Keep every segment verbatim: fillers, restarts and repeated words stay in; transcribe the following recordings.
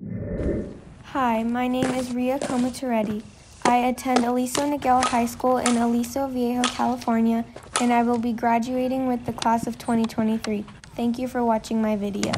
Hi, my name is Ria Comaturetti. I attend Aliso Niguel High School in Aliso Viejo, California, and I will be graduating with the class of twenty twenty-three. Thank you for watching my video.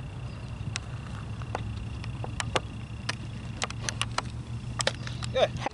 Good.